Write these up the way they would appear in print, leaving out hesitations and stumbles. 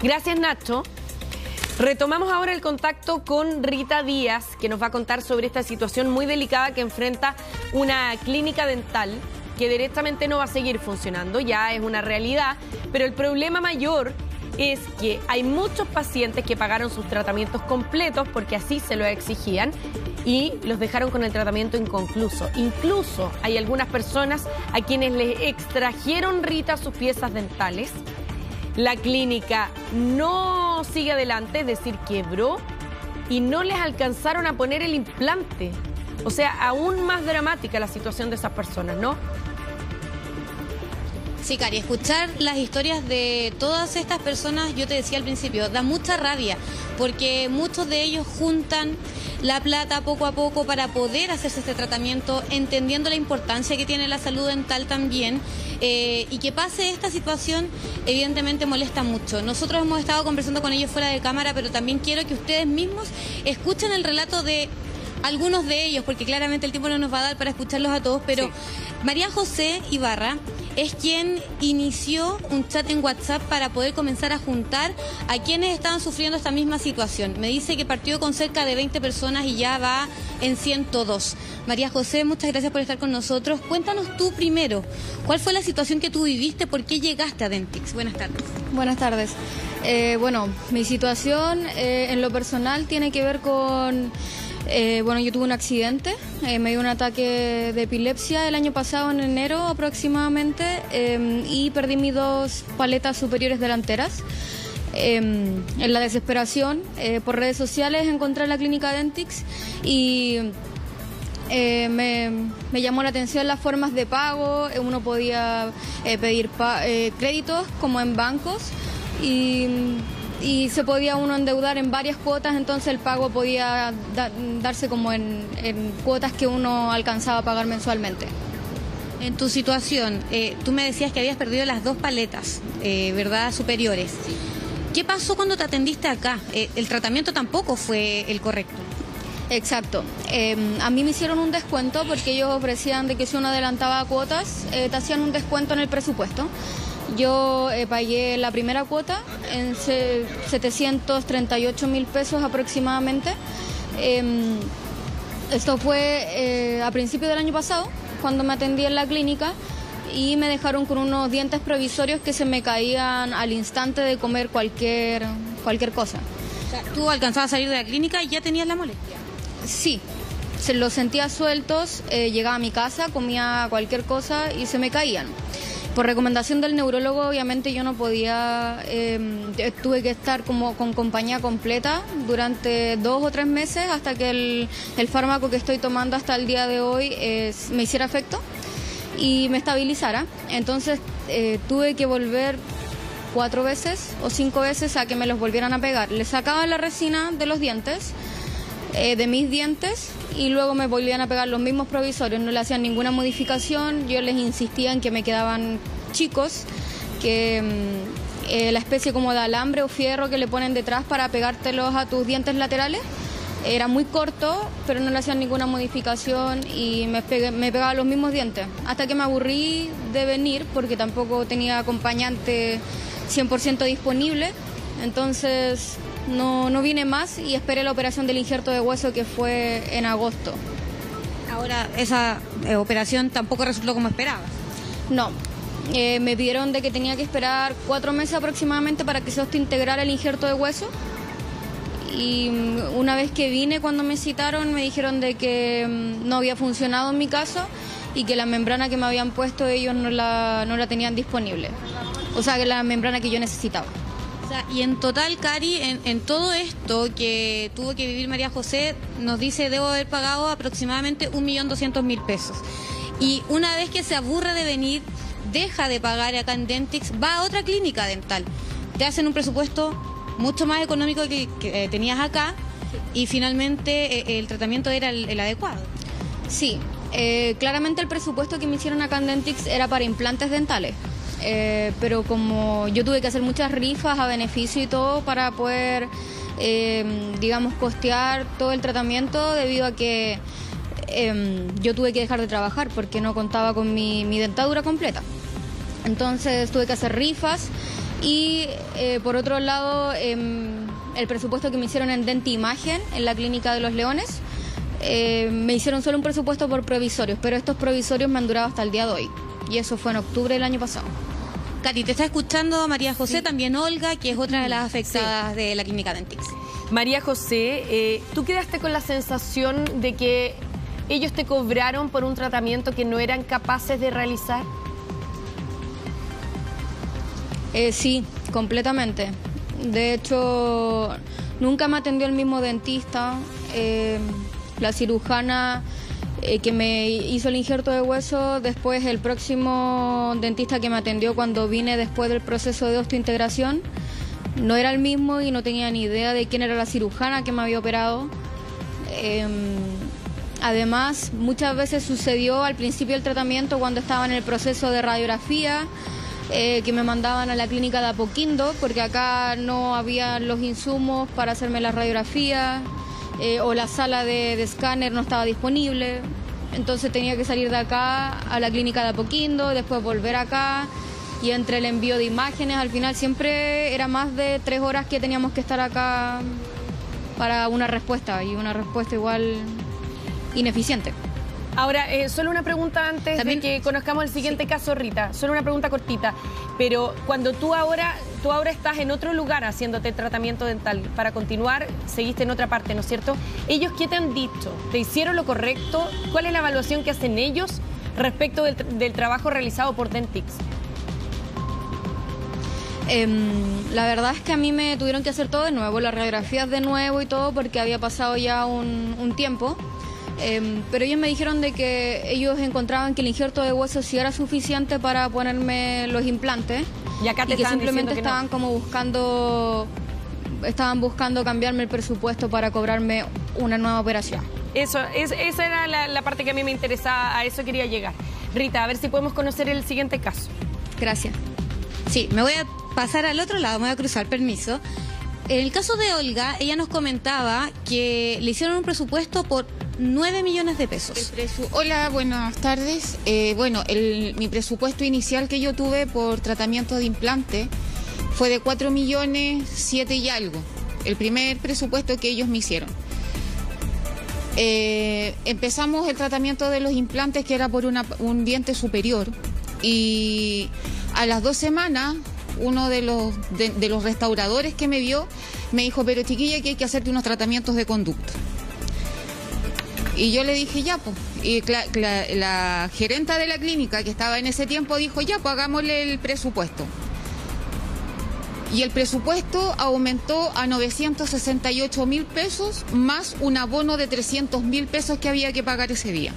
Gracias, Nacho. Retomamos ahora el contacto con Rita Díaz, que nos va a contar sobre esta situación muy delicada que enfrenta una clínica dental que directamente no va a seguir funcionando, ya es una realidad, pero el problema mayor es que hay muchos pacientes que pagaron sus tratamientos completos porque así se lo exigían y los dejaron con el tratamiento inconcluso. Incluso hay algunas personas a quienes les extrajeron, Rita, sus piezas dentales. La clínica no sigue adelante, es decir, quebró y no les alcanzaron a poner el implante. O sea, aún más dramática la situación de esas personas, ¿no? Sí, Cari, escuchar las historias de todas estas personas, yo te decía al principio, da mucha rabia, porque muchos de ellos juntan la plata poco a poco para poder hacerse este tratamiento, entendiendo la importancia que tiene la salud dental también, y que pase esta situación evidentemente molesta mucho. Nosotros hemos estado conversando con ellos fuera de cámara, pero también quiero que ustedes mismos escuchen el relato de algunos de ellos, porque claramente el tiempo no nos va a dar para escucharlos a todos, pero sí. María José Ibarra es quien inició un chat en WhatsApp para poder comenzar a juntar a quienes estaban sufriendo esta misma situación. Me dice que partió con cerca de 20 personas y ya va en 102. María José, muchas gracias por estar con nosotros. Cuéntanos tú primero, ¿cuál fue la situación que tú viviste? ¿Por qué llegaste a Dentix? Buenas tardes. Buenas tardes. Bueno, mi situación en lo personal tiene que ver con... bueno, yo tuve un accidente, me dio un ataque de epilepsia el año pasado en enero aproximadamente y perdí mis dos paletas superiores delanteras. En la desesperación, por redes sociales encontré la clínica Dentix y me llamó la atención las formas de pago. Uno podía pedir créditos como en bancos y se podía uno endeudar en varias cuotas, entonces el pago podía darse como en cuotas que uno alcanzaba a pagar mensualmente. En tu situación, tú me decías que habías perdido las dos paletas, ¿verdad?, superiores. Sí. ¿Qué pasó cuando te atendiste acá? El tratamiento tampoco fue el correcto. Exacto. A mí me hicieron un descuento porque ellos ofrecían de que si uno adelantaba cuotas, te hacían un descuento en el presupuesto. Yo pagué la primera cuota en 738.000 pesos aproximadamente. Esto fue a principios del año pasado, cuando me atendí en la clínica, y me dejaron con unos dientes provisorios que se me caían al instante de comer cualquier cosa. O sea, ¿tú alcanzabas a salir de la clínica y ya tenías la molestia? Sí, se los sentía sueltos, llegaba a mi casa, comía cualquier cosa y se me caían. Por recomendación del neurólogo, obviamente yo no podía, tuve que estar como con compañía completa durante 2 o 3 meses hasta que el fármaco que estoy tomando hasta el día de hoy me hiciera efecto y me estabilizara. Entonces tuve que volver 4 veces o 5 veces a que me los volvieran a pegar. Les sacaban la resina de los dientes, de mis dientes, y luego me volvían a pegar los mismos provisorios, no le hacían ninguna modificación. Yo les insistía en que me quedaban chicos, que la especie como de alambre o fierro que le ponen detrás para pegártelos a tus dientes laterales era muy corto, pero no le hacían ninguna modificación y me pegaba los mismos dientes, hasta que me aburrí de venir porque tampoco tenía acompañante 100% disponible. Entonces no vine más y esperé la operación del injerto de hueso, que fue en agosto. Ahora, esa operación tampoco resultó como esperabas. No, me pidieron de que tenía que esperar 4 meses aproximadamente para que se integrara el injerto de hueso. Y una vez que vine, cuando me citaron, me dijeron de que no había funcionado en mi caso y que la membrana que me habían puesto ellos no la tenían disponible. O sea, que la membrana que yo necesitaba. Y en total, Cari, en todo esto que tuvo que vivir María José, nos dice, debo haber pagado aproximadamente 1.200.000 pesos. Y una vez que se aburre de venir, deja de pagar acá en Dentix, va a otra clínica dental. Te hacen un presupuesto mucho más económico que tenías acá y finalmente el tratamiento era el adecuado. Sí, claramente el presupuesto que me hicieron acá en Dentix era para implantes dentales. Pero como yo tuve que hacer muchas rifas a beneficio y todo para poder, digamos, costear todo el tratamiento, debido a que yo tuve que dejar de trabajar porque no contaba con mi dentadura completa. Entonces tuve que hacer rifas Y por otro lado, el presupuesto que me hicieron en Denti Imagen, en la Clínica de los Leones, me hicieron solo un presupuesto por provisorios, pero estos provisorios me han durado hasta el día de hoy. Y eso fue en octubre del año pasado. Katy, te está escuchando María José, sí. También Olga, que es otra de las afectadas, sí, de la Clínica Dentix. María José, ¿tú quedaste con la sensación de que ellos te cobraron por un tratamiento que no eran capaces de realizar? Sí, completamente. De hecho, nunca me atendió el mismo dentista. La cirujana que me hizo el injerto de hueso, después el próximo dentista que me atendió cuando vine después del proceso de osteointegración, no era el mismo y no tenía ni idea de quién era la cirujana que me había operado. Además, muchas veces sucedió al principio del tratamiento, cuando estaba en el proceso de radiografía, que me mandaban a la clínica de Apoquindo, porque acá no había los insumos para hacerme la radiografía, o la sala de escáner no estaba disponible. Entonces tenía que salir de acá a la clínica de Apoquindo, después volver acá, y entre el envío de imágenes, al final siempre era más de 3 horas que teníamos que estar acá para una respuesta, y una respuesta igual ineficiente. Ahora, solo una pregunta antes ¿también? De que conozcamos el siguiente, sí, caso, Rita. Solo una pregunta cortita. Pero cuando tú ahora estás en otro lugar haciéndote tratamiento dental, para continuar, seguiste en otra parte, ¿no es cierto? ¿Ellos qué te han dicho? ¿Te hicieron lo correcto? ¿Cuál es la evaluación que hacen ellos respecto del trabajo realizado por Dentix? La verdad es que a mí me tuvieron que hacer todo de nuevo, las radiografías de nuevo y todo, porque había pasado ya un tiempo. Pero ellos me dijeron de que ellos encontraban que el injerto de hueso sí era suficiente para ponerme los implantes, y acá te que simplemente estaban como buscando cambiarme el presupuesto para cobrarme una nueva operación. Esa era la parte que a mí me interesaba, a eso quería llegar. Rita, a ver si podemos conocer el siguiente caso. Gracias. Sí, me voy a pasar al otro lado, me voy a cruzar, permiso. En el caso de Olga, ella nos comentaba que le hicieron un presupuesto por 9 millones de pesos. Hola, buenas tardes. Mi presupuesto inicial que yo tuve por tratamiento de implante fue de 4 millones 7 y algo. El primer presupuesto que ellos me hicieron. Empezamos el tratamiento de los implantes, que era por un diente superior, y a las 2 semanas uno de los restauradores que me vio me dijo: pero chiquilla, que hay que hacerte unos tratamientos de conducto. Y yo le dije: ya, pues. Y la gerenta de la clínica que estaba en ese tiempo dijo: ya, pues hagámosle el presupuesto. Y el presupuesto aumentó a 968.000 pesos, más un abono de 300.000 pesos que había que pagar ese día.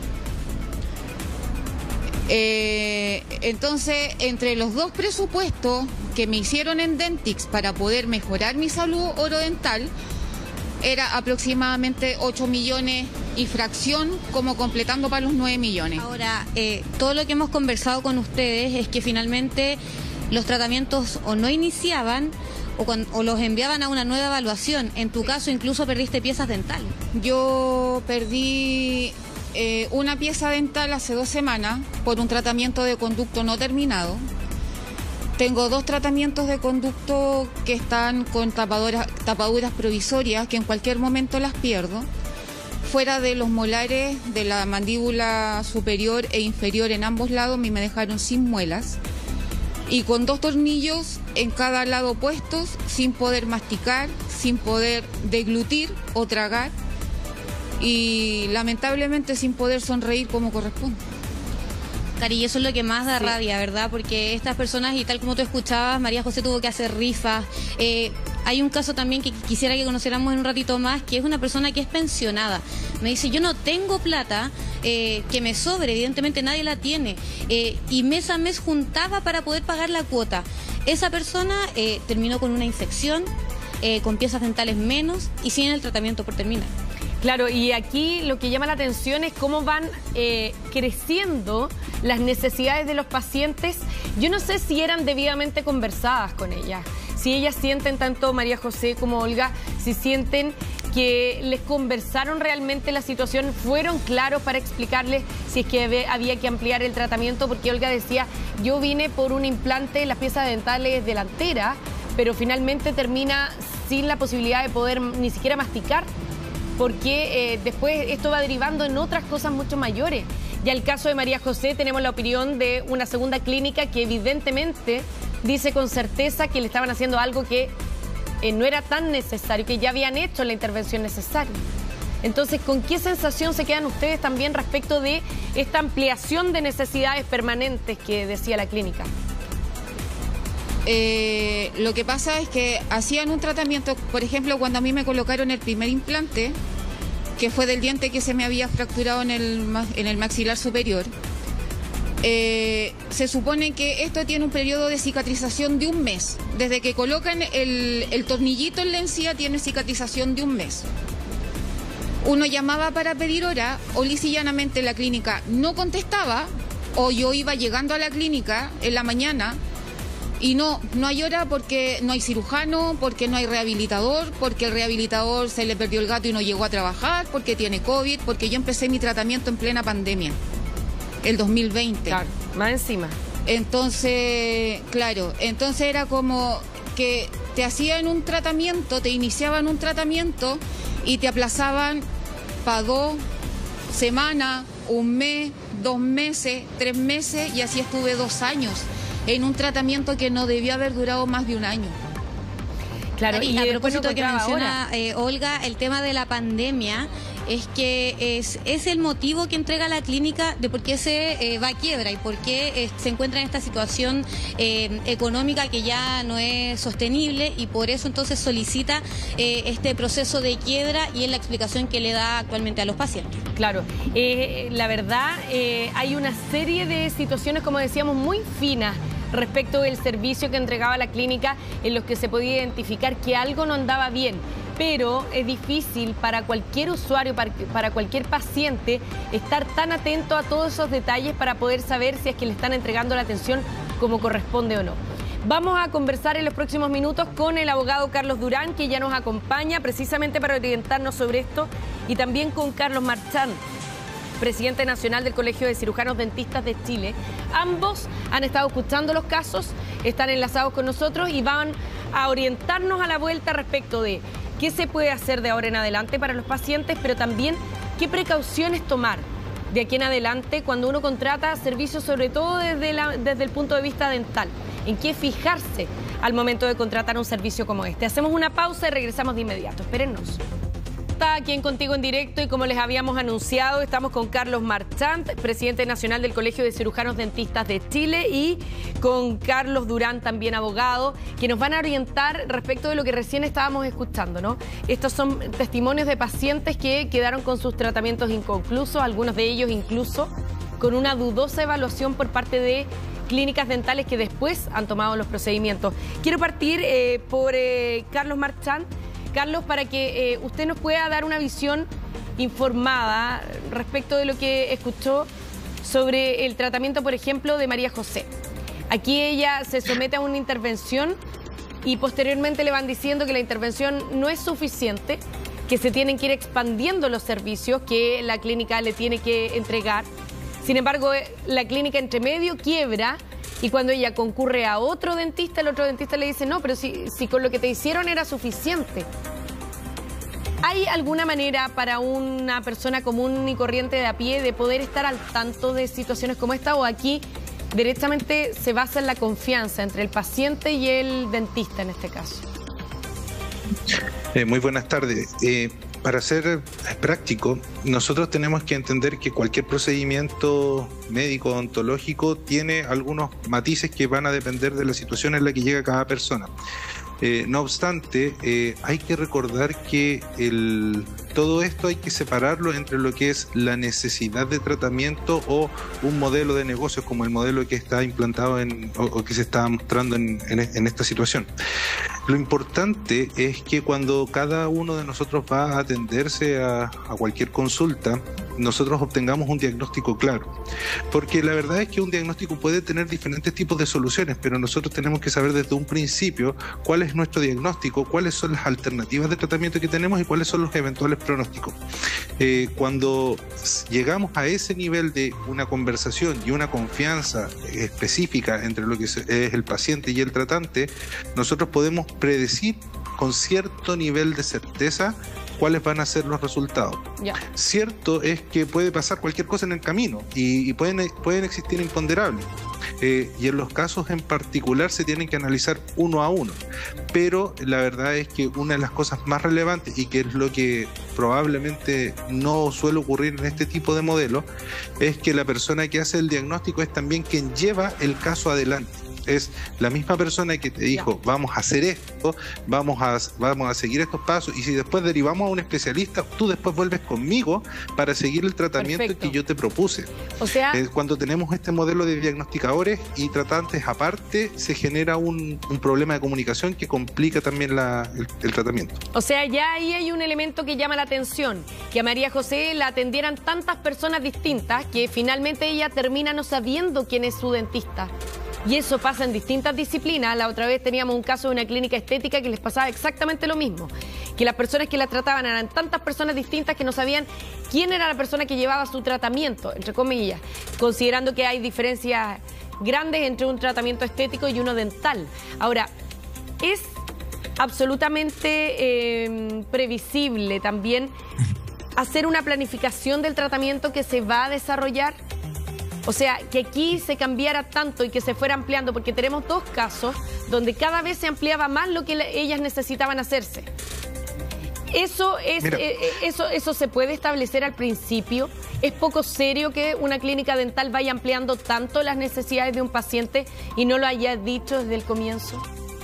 Entonces, entre los dos presupuestos que me hicieron en Dentix para poder mejorar mi salud orodental, era aproximadamente 8 millones y fracción, como completando para los 9 millones. Ahora, todo lo que hemos conversado con ustedes es que finalmente los tratamientos o no iniciaban o los enviaban a una nueva evaluación. En tu caso, incluso perdiste piezas dentales. Yo perdí una pieza dental hace 2 semanas por un tratamiento de conducto no terminado. Tengo 2 tratamientos de conducto que están con tapaduras provisorias, que en cualquier momento las pierdo. Fuera de los molares de la mandíbula superior e inferior en ambos lados, me dejaron sin muelas. Y con 2 tornillos en cada lado puestos, sin poder masticar, sin poder deglutir o tragar. Y lamentablemente sin poder sonreír como corresponde. Cari, eso es lo que más da rabia, ¿verdad? Porque estas personas, y tal como tú escuchabas, María José tuvo que hacer rifas. Hay un caso también que quisiera que conociéramos en un ratito más, que es una persona que es pensionada. Me dice: yo no tengo plata que me sobre, evidentemente nadie la tiene. Y mes a mes juntaba para poder pagar la cuota. Esa persona terminó con una infección, con piezas dentales menos y sin el tratamiento por terminar. Claro, y aquí lo que llama la atención es cómo van creciendo las necesidades de los pacientes. Yo no sé si eran debidamente conversadas con ellas, si ellas sienten, tanto María José como Olga, si sienten que les conversaron realmente la situación, fueron claros para explicarles si es que había que ampliar el tratamiento, porque Olga decía, yo vine por un implante en las piezas dentales delanteras, pero finalmente termina sin la posibilidad de poder ni siquiera masticar, porque después esto va derivando en otras cosas mucho mayores. Ya el caso de María José, tenemos la opinión de una segunda clínica que evidentemente dice con certeza que le estaban haciendo algo que no era tan necesario, que ya habían hecho la intervención necesaria. Entonces, ¿con qué sensación se quedan ustedes también respecto de esta ampliación de necesidades permanentes que decía la clínica? Lo que pasa es que hacían un tratamiento, por ejemplo, cuando a mí me colocaron el primer implante, que fue del diente que se me había fracturado en el maxilar superior, se supone que esto tiene un periodo de cicatrización de 1 mes. Desde que colocan el tornillito en la encía tiene cicatrización de 1 mes. Uno llamaba para pedir hora, o lisa y llanamente la clínica no contestaba, o yo iba llegando a la clínica en la mañana y no hay hora porque no hay cirujano, porque no hay rehabilitador, porque el rehabilitador se le perdió el gato y no llegó a trabajar, porque tiene COVID, porque yo empecé mi tratamiento en plena pandemia, el 2020. Claro, más encima. Entonces, claro, entonces era como que te hacían un tratamiento, te iniciaban un tratamiento y te aplazaban para 2 semanas, 1 mes, 2 meses, 3 meses, y así estuve 2 años en un tratamiento que no debía haber durado más de 1 año. Claro, y a propósito que menciona ahora, Olga, el tema de la pandemia, es que es el motivo que entrega la clínica de por qué se va a quiebra y por qué se encuentra en esta situación económica que ya no es sostenible, y por eso entonces solicita este proceso de quiebra, y es la explicación que le da actualmente a los pacientes. Claro, la verdad hay una serie de situaciones, como decíamos, muy finas respecto del servicio que entregaba la clínica, en los que se podía identificar que algo no andaba bien. Pero es difícil para cualquier usuario, para cualquier paciente, estar tan atento a todos esos detalles para poder saber si es que le están entregando la atención como corresponde o no. Vamos a conversar en los próximos minutos con el abogado Carlos Durán, que ya nos acompaña precisamente para orientarnos sobre esto, y también con Carlos Marchand, presidente nacional del Colegio de Cirujanos Dentistas de Chile. Ambos han estado escuchando los casos, están enlazados con nosotros y van a orientarnos a la vuelta respecto de qué se puede hacer de ahora en adelante para los pacientes, pero también qué precauciones tomar de aquí en adelante cuando uno contrata servicios, sobre todo desde el punto de vista dental. En qué fijarse al momento de contratar un servicio como este. Hacemos una pausa y regresamos de inmediato. Espérennos. Está aquí en Contigo en Directo, y como les habíamos anunciado, estamos con Carlos Marchand, presidente nacional del Colegio de Cirujanos Dentistas de Chile, y con Carlos Durán, también abogado, que nos van a orientar respecto de lo que recién estábamos escuchando, ¿no? Estos son testimonios de pacientes que quedaron con sus tratamientos inconclusos, algunos de ellos incluso con una dudosa evaluación por parte de clínicas dentales que después han tomado los procedimientos. Quiero partir por Carlos Marchand. Carlos, para que usted nos pueda dar una visión informada respecto de lo que escuchó sobre el tratamiento, por ejemplo, de María José. Aquí ella se somete a una intervención y posteriormente le van diciendo que la intervención no es suficiente, que se tienen que ir expandiendo los servicios que la clínica le tiene que entregar. Sin embargo, la clínica entre medio quiebra, y cuando ella concurre a otro dentista, el otro dentista le dice, no, pero si con lo que te hicieron era suficiente. ¿Hay alguna manera para una persona común y corriente de a pie de poder estar al tanto de situaciones como esta, o aquí directamente se basa en la confianza entre el paciente y el dentista en este caso? Muy buenas tardes. Para ser práctico, nosotros tenemos que entender que cualquier procedimiento médico odontológico tiene algunos matices que van a depender de la situación en la que llega cada persona. No obstante, hay que recordar que todo esto hay que separarlo entre lo que es la necesidad de tratamiento o un modelo de negocio como el modelo que está implantado o que se está mostrando en esta situación. Lo importante es que cuando cada uno de nosotros va a atenderse a cualquier consulta, nosotros obtengamos un diagnóstico claro. Porque la verdad es que un diagnóstico puede tener diferentes tipos de soluciones, pero nosotros tenemos que saber desde un principio cuál es nuestro diagnóstico, cuáles son las alternativas de tratamiento que tenemos y cuáles son los eventuales pronósticos. Cuando llegamos a ese nivel de una conversación y una confianza específica entre lo que es el paciente y el tratante, nosotros podemos predecir con cierto nivel de certeza cuáles van a ser los resultados. Cierto es que puede pasar cualquier cosa en el camino y pueden existir imponderables. Y en los casos en particular se tienen que analizar uno a uno. Pero la verdad es que una de las cosas más relevantes, y que es lo que probablemente no suele ocurrir en este tipo de modelos, es que la persona que hace el diagnóstico es también quien lleva el caso adelante. Es la misma persona que te dijo, vamos a hacer esto, vamos a seguir estos pasos, y si después derivamos a un especialista, tú después vuelves conmigo para seguir el tratamiento que yo te propuse. O sea, cuando tenemos este modelo de diagnosticadores y tratantes aparte, se genera un problema de comunicación que complica también el tratamiento. O sea, ya ahí hay un elemento que llama la atención, que a María José la atendieran tantas personas distintas que finalmente ella termina no sabiendo quién es su dentista. Y eso pasa en distintas disciplinas. La otra vez teníamos un caso de una clínica estética que les pasaba exactamente lo mismo. Que las personas que la trataban eran tantas personas distintas que no sabían quién era la persona que llevaba su tratamiento, entre comillas, considerando que hay diferencias grandes entre un tratamiento estético y uno dental. Ahora, es absolutamente previsible también hacer una planificación del tratamiento que se va a desarrollar. O sea, que aquí se cambiara tanto y que se fuera ampliando, porque tenemos dos casos donde cada vez se ampliaba más lo que ellas necesitaban hacerse. ¿Eso se puede establecer al principio? ¿Es poco serio que una clínica dental vaya ampliando tanto las necesidades de un paciente y no lo haya dicho desde el comienzo?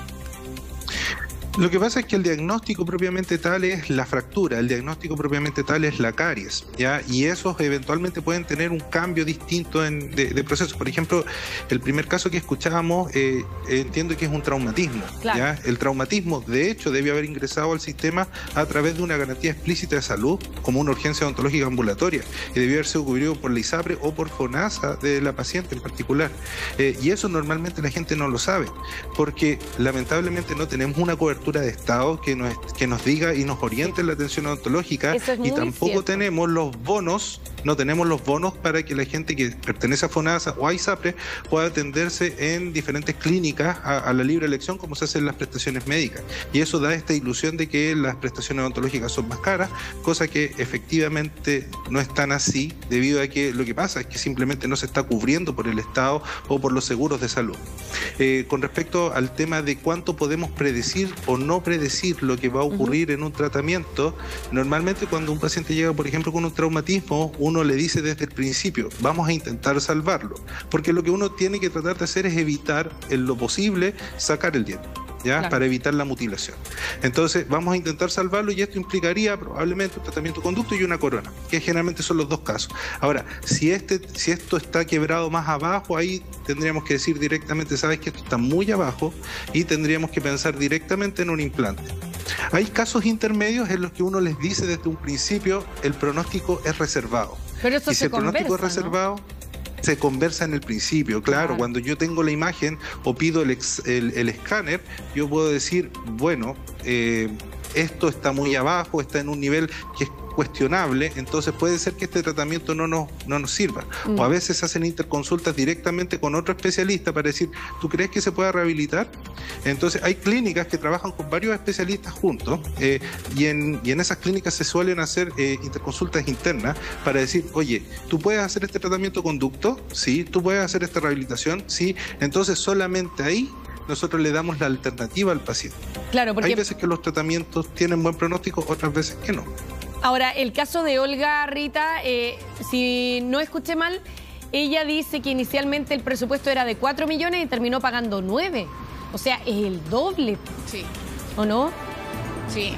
Lo que pasa es que el diagnóstico propiamente tal es la fractura, el diagnóstico propiamente tal es la caries, ¿ya? Y esos eventualmente pueden tener un cambio distinto de proceso. Por ejemplo, el primer caso que escuchábamos, entiendo que es un traumatismo, claro. ¿ya? El traumatismo, de hecho, debe haber ingresado al sistema a través de una garantía explícita de salud, como una urgencia odontológica ambulatoria, y debió haber sido cubrido por la ISAPRE o por FONASA de la paciente en particular. Y eso normalmente la gente no lo sabe, porque lamentablemente no tenemos una cobertura de Estado que nos diga y nos oriente en la atención odontológica, y tampoco tenemos los bonos, no tenemos los bonos para que la gente que pertenece a FONASA o a ISAPRE pueda atenderse en diferentes clínicas a la libre elección, como se hace en las prestaciones médicas. Y eso da esta ilusión de que las prestaciones odontológicas son más caras, cosa que efectivamente no es tan así, debido a que lo que pasa es que simplemente no se está cubriendo por el Estado o por los seguros de salud. Con respecto al tema de cuánto podemos predecir o no predecir lo que va a ocurrir en un tratamiento, normalmente cuando un paciente llega, por ejemplo, con un traumatismo, uno le dice desde el principio, vamos a intentar salvarlo, porque lo que uno tiene que tratar de hacer es evitar en lo posible sacar el diente, ¿ya? Claro. Para evitar la mutilación. Entonces vamos a intentar salvarlo, y esto implicaría probablemente un tratamiento conducto y una corona, que generalmente son los dos casos. Ahora, si esto está quebrado más abajo, ahí tendríamos que decir directamente, sabes que esto está muy abajo, y tendríamos que pensar directamente en un implante. Hay casos intermedios en los que uno les dice desde un principio el pronóstico es reservado. Pero eso y si el pronóstico es reservado, ¿no? Se conversa en el principio, claro. Cuando yo tengo la imagen o pido el escáner, yo puedo decir, bueno, esto está muy abajo, está en un nivel que es cuestionable, entonces puede ser que este tratamiento no nos sirva. O a veces hacen interconsultas directamente con otro especialista para decir, ¿tú crees que se pueda rehabilitar? Entonces hay clínicas que trabajan con varios especialistas juntos, y en esas clínicas se suelen hacer interconsultas internas para decir, oye, ¿tú puedes hacer este tratamiento conducto? Sí. ¿Tú puedes hacer esta rehabilitación? Sí. Entonces solamente ahí nosotros le damos la alternativa al paciente. Claro, porque hay veces que los tratamientos tienen buen pronóstico, otras veces que no. Ahora, el caso de Olga, Rita, si no escuché mal, ella dice que inicialmente el presupuesto era de 4 millones y terminó pagando 9. O sea, es el doble. Sí. ¿O no? Sí.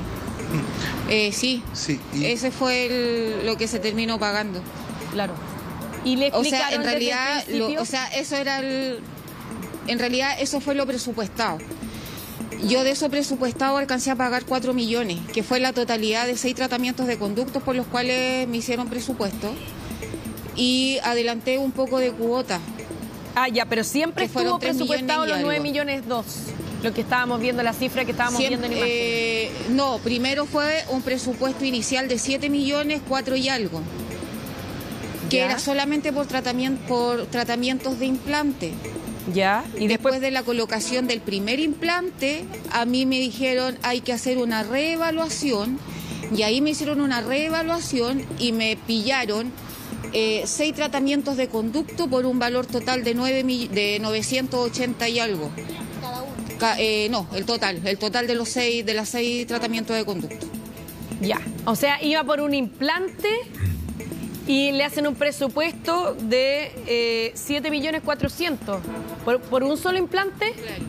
Sí. Ese fue lo que se terminó pagando. Claro. Y le explicaron, o sea, en realidad, eso era en realidad eso fue lo presupuestado. Yo de eso presupuestado alcancé a pagar 4 millones, que fue la totalidad de 6 tratamientos de conductos por los cuales me hicieron presupuesto. Y adelanté un poco de cuota. Ah, ya, pero siempre estuvo presupuestado los 9 millones 2. Lo que estábamos viendo, la cifra que estábamos viendo en imagen. No, primero fue un presupuesto inicial de 7 millones 4 y algo. Que era solamente por tratamientos de implante. Ya, y después de la colocación del primer implante, a mí me dijeron hay que hacer una reevaluación, y ahí me hicieron una reevaluación y me pillaron 6 tratamientos de conducto por un valor total de 980 y algo. ¿Cada uno? No, el total de las 6 tratamientos de conducto. Ya, o sea, iba por un implante y le hacen un presupuesto de 7.400.000 por un solo implante.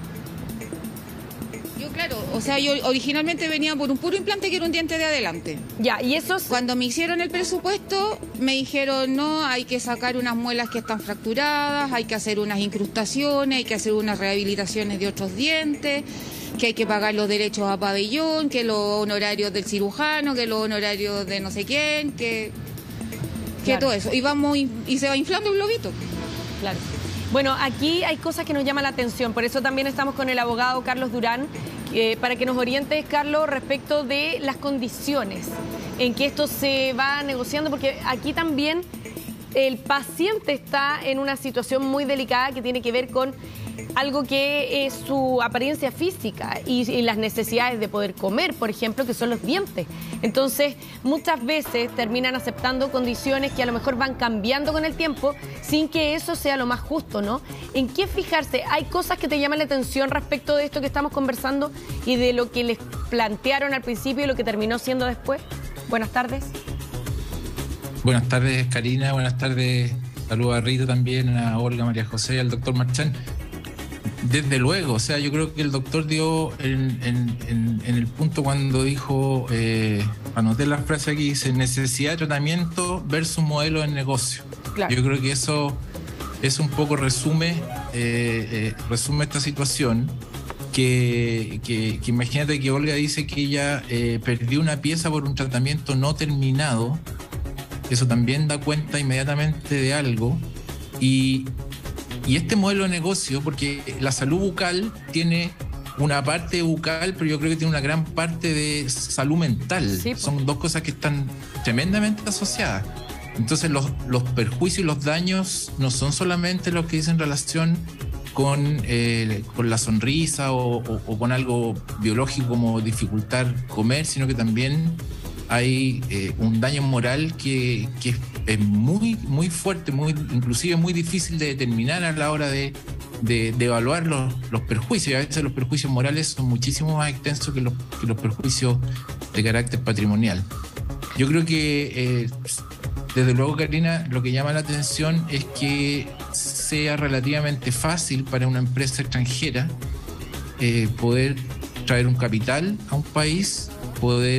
Claro, o sea, yo originalmente venía por un puro implante que era un diente de adelante. Ya, y eso cuando me hicieron el presupuesto, me dijeron, no, hay que sacar unas muelas que están fracturadas, hay que hacer unas incrustaciones, hay que hacer unas rehabilitaciones de otros dientes, que hay que pagar los derechos a pabellón, que los honorarios del cirujano, que los honorarios de no sé quién, que todo eso. Y se va inflando el globito. Claro. Bueno, aquí hay cosas que nos llaman la atención, por eso también estamos con el abogado Carlos Durán, para que nos orientes, Carlos, respecto de las condiciones en que esto se va negociando, porque aquí también el paciente está en una situación muy delicada que tiene que ver con algo que es su apariencia física y las necesidades de poder comer, por ejemplo, que son los dientes. Entonces, muchas veces terminan aceptando condiciones que a lo mejor van cambiando con el tiempo sin que eso sea lo más justo, ¿no? ¿En qué fijarse? ¿Hay cosas que te llaman la atención respecto de esto que estamos conversando y de lo que les plantearon al principio y lo que terminó siendo después? Buenas tardes. Buenas tardes, Karina. Buenas tardes. Saludos a Rita también, a Olga, María José y al doctor Marchán. Desde luego, o sea, yo creo que el doctor dio en el punto cuando dijo, anoté la frase aquí, dice necesidad de tratamiento versus modelo de negocio. Claro. Yo creo que eso un poco resume esta situación, que imagínate que Olga dice que ella perdió una pieza por un tratamiento no terminado. Eso también da cuenta inmediatamente de algo. Y este modelo de negocio, porque la salud bucal tiene una parte bucal, pero yo creo que tiene una gran parte de salud mental. Sí, pues. Son dos cosas que están tremendamente asociadas. Entonces los perjuicios y los daños no son solamente los que dicen relación con la sonrisa o con algo biológico como dificultar comer, sino que también hay un daño moral que es muy, muy fuerte, inclusive muy difícil de determinar a la hora de evaluar los perjuicios. Y a veces los perjuicios morales son muchísimo más extensos que los perjuicios de carácter patrimonial. Yo creo que, desde luego, Karina, lo que llama la atención es que sea relativamente fácil para una empresa extranjera poder traer un capital a un país, poder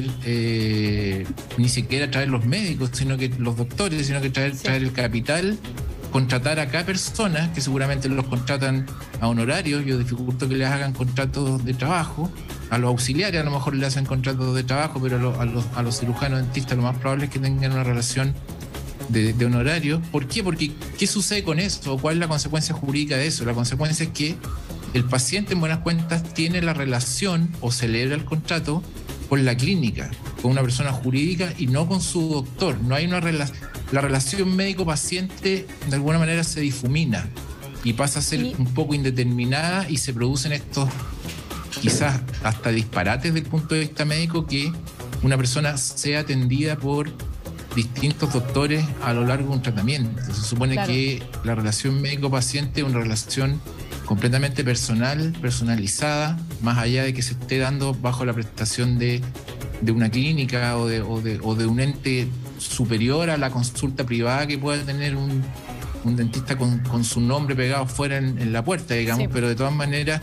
ni siquiera traer los médicos, sino que los doctores, sino que traer el capital, contratar acá personas que seguramente los contratan a honorarios. Yo dificulto que les hagan contratos de trabajo. A los auxiliares a lo mejor le hacen contratos de trabajo, pero a los cirujanos dentistas lo más probable es que tengan una relación de honorarios. ¿Por qué? Porque ¿qué sucede con eso? ¿Cuál es la consecuencia jurídica de eso? La consecuencia es que el paciente, en buenas cuentas, tiene la relación o celebra el contrato con la clínica, con una persona jurídica y no con su doctor. No hay una la relación médico-paciente de alguna manera se difumina y pasa a ser un poco indeterminada, y se producen estos quizás hasta disparates desde el punto de vista médico, que una persona sea atendida por distintos doctores a lo largo de un tratamiento. Se supone que la relación médico-paciente es una relación completamente personalizada, más allá de que se esté dando bajo la prestación de una clínica o de un ente superior a la consulta privada que pueda tener un dentista con su nombre pegado fuera en la puerta, digamos. Sí. Pero de todas maneras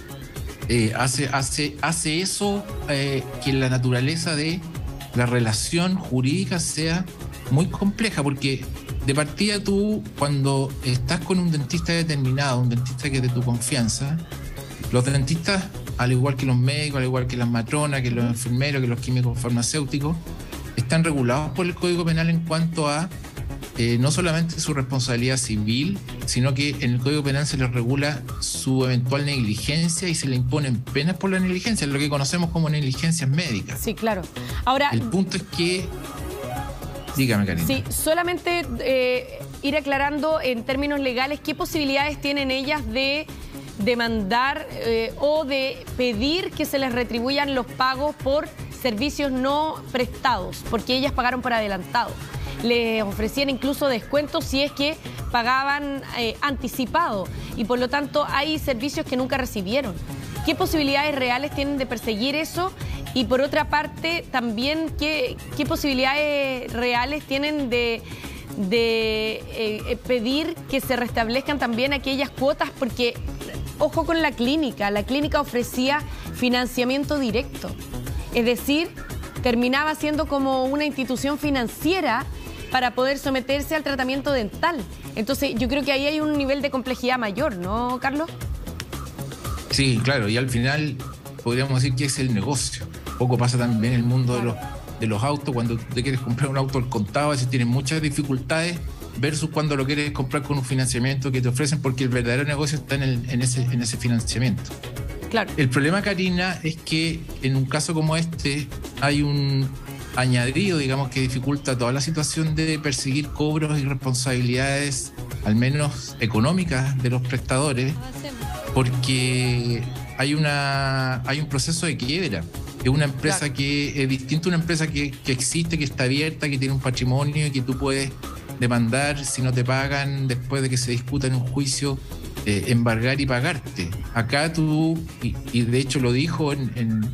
hace eso, que la naturaleza de la relación jurídica sea muy compleja, porque de partida tú, cuando estás con un dentista determinado, un dentista que es de tu confianza, los dentistas al igual que los médicos, al igual que las matronas, que los enfermeros, que los químicos farmacéuticos, están regulados por el Código Penal en cuanto a no solamente su responsabilidad civil, sino que en el Código Penal se les regula su eventual negligencia y se le imponen penas por la negligencia, lo que conocemos como negligencias médicas. Sí, claro. Ahora, el punto es que... Dígame, Karina. Sí, solamente ir aclarando en términos legales qué posibilidades tienen ellas de demandar o de pedir que se les retribuyan los pagos por servicios no prestados, porque ellas pagaron por adelantado. Les ofrecían incluso descuentos si es que pagaban anticipado y por lo tanto hay servicios que nunca recibieron. ¿Qué posibilidades reales tienen de perseguir eso? Y por otra parte, también, ¿qué posibilidades reales tienen de pedir que se restablezcan también aquellas cuotas? Porque, ojo con la clínica ofrecía financiamiento directo. Es decir, terminaba siendo como una institución financiera para poder someterse al tratamiento dental. Entonces, yo creo que ahí hay un nivel de complejidad mayor, ¿no, Carlos? Sí, claro, y al final podríamos decir que es el negocio. Poco pasa también en el mundo de los autos, cuando te quieres comprar un auto al contado, a veces tienes muchas dificultades versus cuando lo quieres comprar con un financiamiento que te ofrecen, porque el verdadero negocio está en ese financiamiento. Claro. El problema, Karina, es que en un caso como este hay un añadido, digamos, que dificulta toda la situación de perseguir cobros y responsabilidades, al menos económicas, de los prestadores, porque hay un proceso de quiebra. Es una empresa, claro, que es distinta a una empresa que existe, que está abierta, que tiene un patrimonio y que tú puedes demandar si no te pagan después de que se discuta en un juicio, embargar y pagarte. Acá tú, y de hecho lo dijo en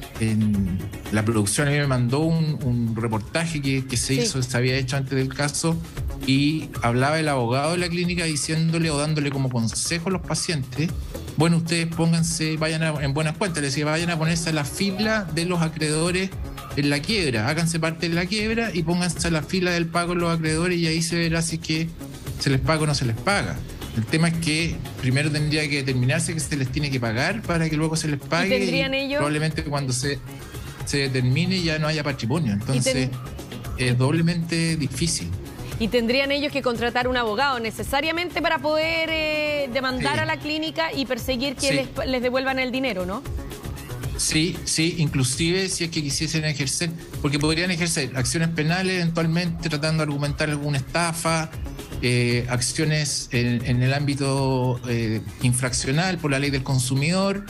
la producción, a mí me mandó un reportaje que se hizo, se había hecho antes del caso, y hablaba el abogado de la clínica diciéndole o dándole como consejo a los pacientes: bueno, ustedes pónganse, vayan en buenas cuentas, les decía, vayan a ponerse a la fila de los acreedores en la quiebra, háganse parte de la quiebra y pónganse a la fila del pago de los acreedores, y ahí se verá si es que se les paga o no se les paga. El tema es que primero tendría que determinarse que se les tiene que pagar para que luego se les pague. ¿Y tendrían ellos? Probablemente cuando se determine ya no haya patrimonio. Entonces es doblemente difícil. Y tendrían ellos que contratar un abogado necesariamente para poder demandar a la clínica y perseguir que les devuelvan el dinero, ¿no? Sí, inclusive si es que quisiesen ejercer, porque podrían ejercer acciones penales eventualmente tratando de argumentar alguna estafa, acciones en el ámbito infraccional por la ley del consumidor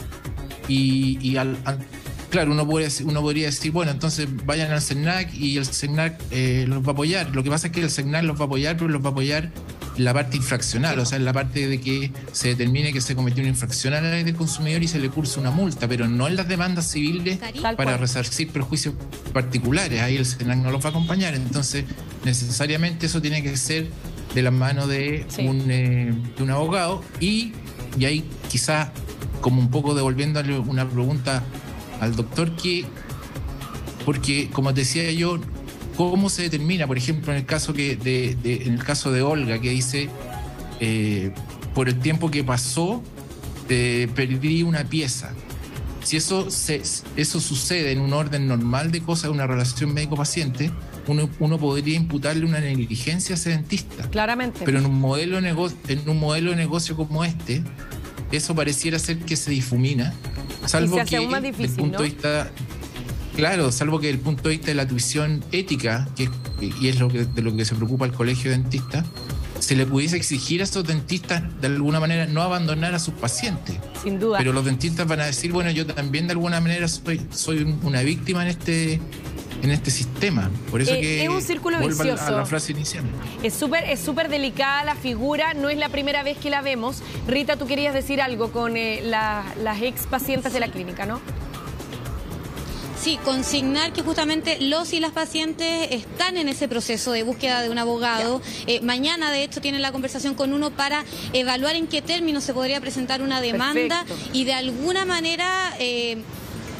claro, uno podría decir, bueno, entonces vayan al CERNAC y el CERNAC los va a apoyar. Lo que pasa es que el CERNAC los va a apoyar, pero los va a apoyar en la parte infraccional, o sea, en la parte de que se determine que se cometió una infracción a la ley del consumidor y se le curse una multa, pero no en las demandas civiles para resarcir perjuicios particulares. Ahí el CERNAC no los va a acompañar. Entonces, necesariamente eso tiene que ser de la mano de un abogado, y ahí quizás, como un poco devolviéndole una pregunta al doctor, porque como te decía yo, ¿cómo se determina? Por ejemplo, en el caso en el caso de Olga, que dice por el tiempo que pasó perdí una pieza. Si eso sucede en un orden normal de cosas, una relación médico-paciente, uno podría imputarle una negligencia a ese dentista. Claramente. Pero en un modelo de negocio como este, eso pareciera ser que se difumina. Salvo que aún más difícil, desde el punto de vista, claro, salvo que desde el punto de vista de la tuición ética, y es de lo que se preocupa el Colegio de Dentistas, se le pudiese exigir a esos dentistas de alguna manera no abandonar a sus pacientes. Sin duda. Pero los dentistas van a decir, bueno, yo también de alguna manera soy una víctima en este sistema. Por eso que es un círculo vicioso. A la frase inicial. Es súper delicada la figura, no es la primera vez que la vemos. Rita, tú querías decir algo con las ex pacientes de la clínica, ¿no? Sí, consignar que justamente los y las pacientes están en ese proceso de búsqueda de un abogado. Mañana, de hecho, tienen la conversación con uno para evaluar en qué términos se podría presentar una demanda. Perfecto. Y de alguna manera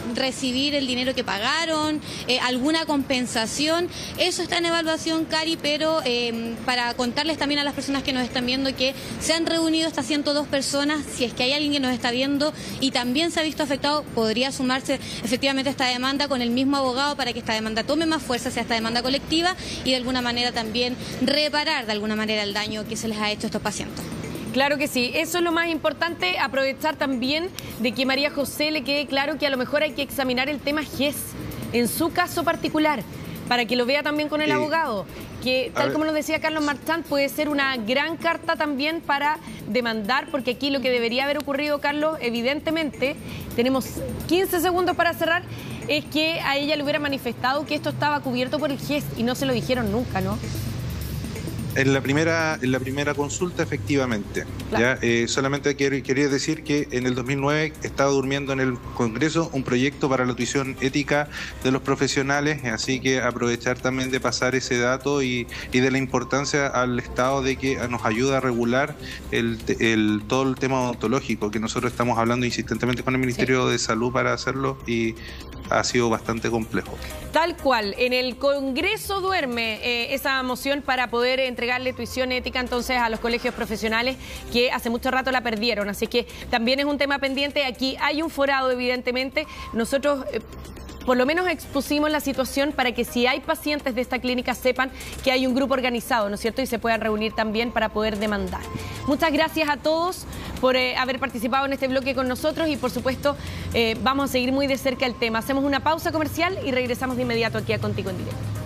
recibir el dinero que pagaron, alguna compensación. Eso está en evaluación, Cari, pero para contarles también a las personas que nos están viendo que se han reunido estas 102 personas. Si es que hay alguien que nos está viendo y también se ha visto afectado, podría sumarse efectivamente a esta demanda con el mismo abogado para que esta demanda tome más fuerza, sea esta demanda colectiva y de alguna manera también reparar de alguna manera el daño que se les ha hecho a estos pacientes. Claro que sí, eso es lo más importante, aprovechar también de que María José le quede claro que a lo mejor hay que examinar el tema GES en su caso particular, para que lo vea también con el abogado, que tal como nos decía Carlos Marchand, puede ser una gran carta también para demandar, porque aquí lo que debería haber ocurrido, Carlos, evidentemente, tenemos 15 segundos para cerrar, es que a ella le hubiera manifestado que esto estaba cubierto por el GES y no se lo dijeron nunca, ¿no? En la primera consulta, efectivamente. Claro. ¿Ya? Solamente quería decir que en el 2009 estaba durmiendo en el Congreso un proyecto para la tuición ética de los profesionales, así que aprovechar también de pasar ese dato y de la importancia al Estado de que nos ayuda a regular todo el tema odontológico, que nosotros estamos hablando insistentemente con el Ministerio de Salud para hacerlo y ha sido bastante complejo. Tal cual, en el Congreso duerme esa moción para poder entregarle tuición ética entonces a los colegios profesionales que hace mucho rato la perdieron, así que también es un tema pendiente. Aquí hay un forado, evidentemente. Nosotros por lo menos expusimos la situación para que si hay pacientes de esta clínica sepan que hay un grupo organizado, ¿no es cierto? Y se puedan reunir también para poder demandar. Muchas gracias a todos por haber participado en este bloque con nosotros y por supuesto vamos a seguir muy de cerca el tema. Hacemos una pausa comercial y regresamos de inmediato aquí a Contigo en Directo.